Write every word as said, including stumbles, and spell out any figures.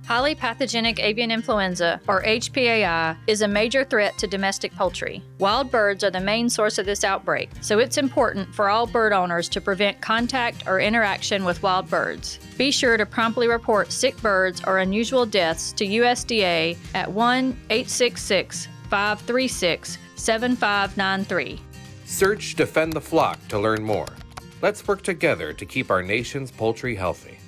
Highly pathogenic avian influenza, or H P A I, is a major threat to domestic poultry. Wild birds are the main source of this outbreak, so it's important for all bird owners to prevent contact or interaction with wild birds. Be sure to promptly report sick birds or unusual deaths to U S D A at one eight six six, five three six, seven five nine three. Search Defend the Flock to learn more. Let's work together to keep our nation's poultry healthy.